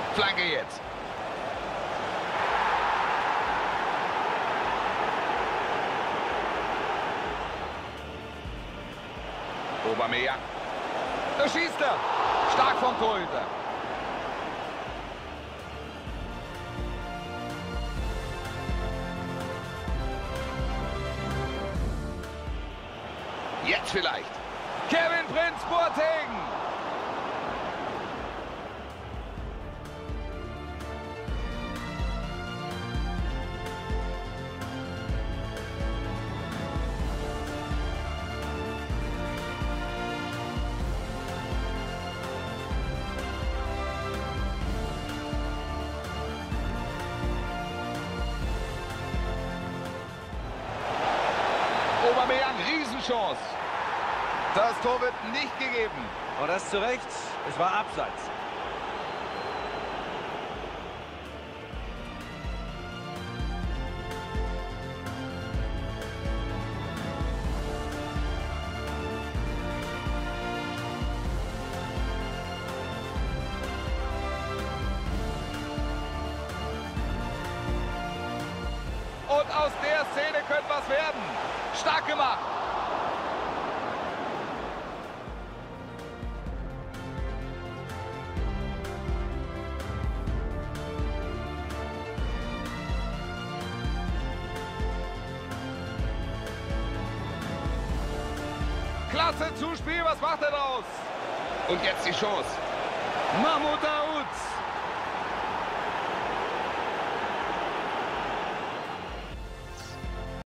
Flanke jetzt. Aubameyang. Da schießt er. Stark vom Torhüter. Jetzt vielleicht. Kevin Prince Boateng. Aubameyang, Riesenchance. Das Tor wird nicht gegeben. Und das zu Recht. Es war abseits. Und aus der Szene könnte was werden. Stark gemacht. Klasse Zuspiel, was macht er daraus? Und jetzt die Chance. Mahmoud Dahoud.